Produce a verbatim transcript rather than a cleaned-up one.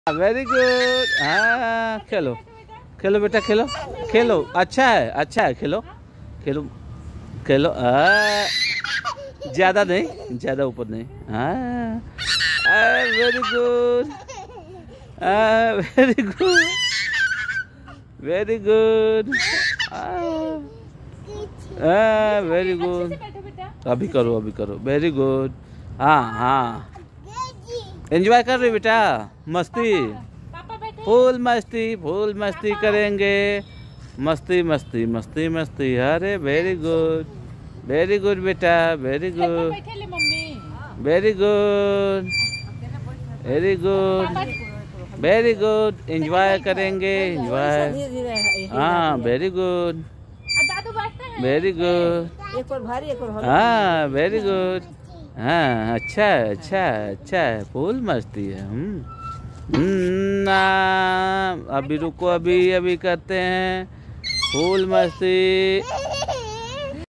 Very good. हाँ खेलो खेलो बेटा, खेलो खेलो। अच्छा है अच्छा है, खेलो खेलो खेलो। ज़्यादा नहीं, ज़्यादा ऊपर नहीं। हाँ very good, very good, very good, very good. अभी करो अभी करो, वेरी गुड। हाँ हाँ एंजॉय कर रही बेटा, मस्ती, फुल मस्ती, फुल मस्ती करेंगे। मस्ती मस्ती मस्ती मस्ती। अरे वेरी गुड, वेरी गुड बेटा, very good, very good, very good, very good. Enjoy करेंगे, एंजॉय। हाँ वेरी गुड, वेरी गुड। हाँ वेरी गुड। हाँ अच्छा है अच्छा है अच्छा है, फुल मस्ती है। हम अभी रुको, अभी अभी करते हैं फुल मस्ती।